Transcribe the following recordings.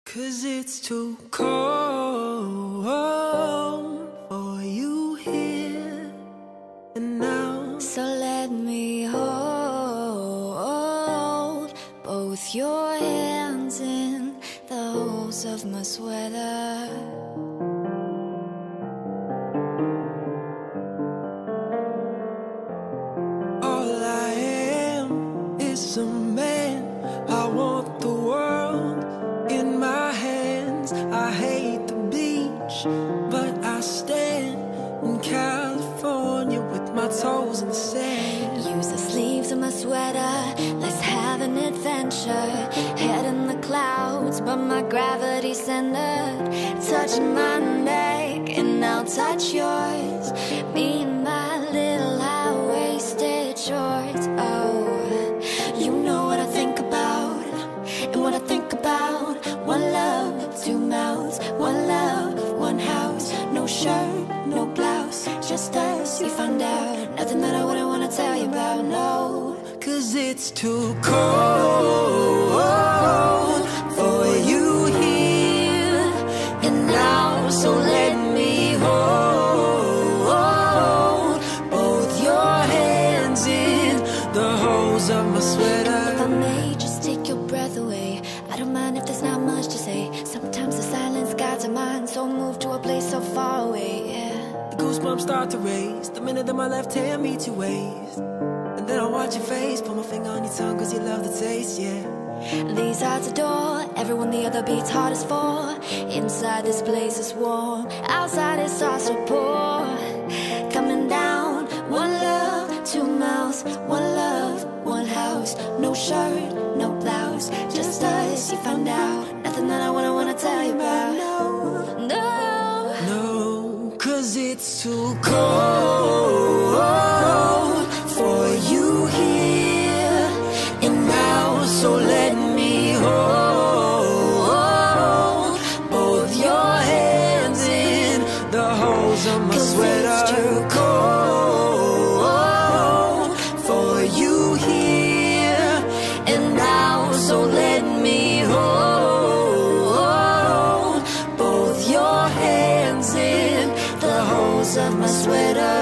'Cause it's too cold for you here and now. So let me hold both your hands in the holes of my sweater. All I am is a man. I want the world in my hands. I hate the beach, but I stand in California with my toes in the sand. Use the sleeves of my sweater, let's have an adventure. Head in the clouds, but my gravity's centered. Touch my neck and I'll touch yours. Me and my little high-waisted shorts. Oh, you know what I think about, and what I think about. One love, two mouths, one love, one house. No shirt, no blouse, just us, you found out. Nothing that I wouldn't wanna tell you about, no. 'Cause it's too cold for you here and now. So let me hold both your hands in the holes of my sweater. If I may just take your breath away, I don't mind if there's not much to say. Sometimes the silence guides our mind, so move to a place so far away, yeah. The goosebumps start to raise the minute that my left hand meets your waist. And then I watch your face, put my finger on your tongue 'cause you love the taste, yeah. These hearts adore everyone the other beats hardest for. Inside this place is warm, outside it's all so poor. Coming down, one love, two mouths, one love, one house. No shirt, no blouse, just us, you found out. Nothing that I wouldn't wanna tell you about, no, no. No, 'cause it's too cold for you here and now. So let me hold both your hands in the holes of my sweater. It's too cold for you here and now. So let me hold both your hands in the holes of my sweater.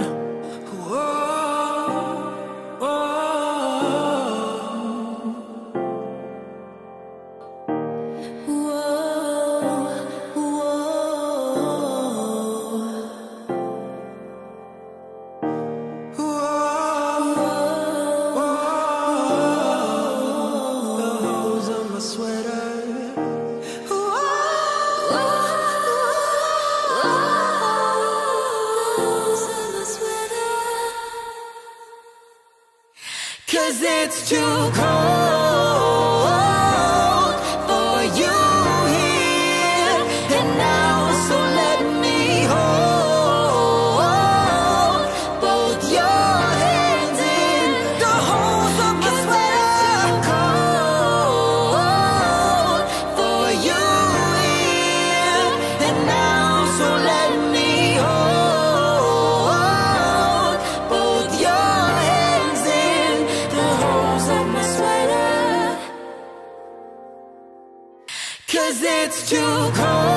Cause it's too cold for you here and now. So let me hold both your hands in the holes of my sweater. Cold for you here and now. So let me hold both your hands in the holes of my sweater. 'Cause it's too cold.